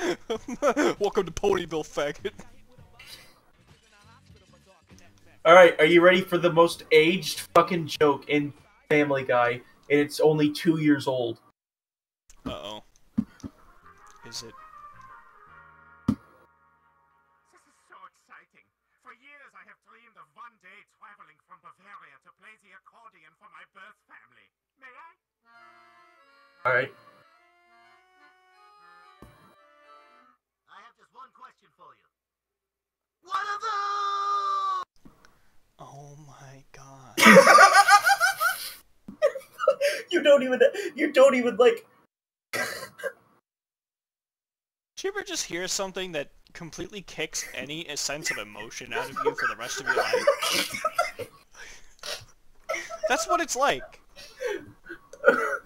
Welcome to Ponyville, faggot. Alright, are you ready for the most aged fucking joke in Family Guy? And it's only 2 years old. Uh-oh. Is it? This is so exciting. For years I have dreamed of one day traveling from Bavaria to play the accordion for my birth family. May I? Alright. I have just one question for you. What of those? Oh my god. You don't even like... Did you ever just hear something that completely kicks any sense of emotion out of you for the rest of your life? That's what it's like.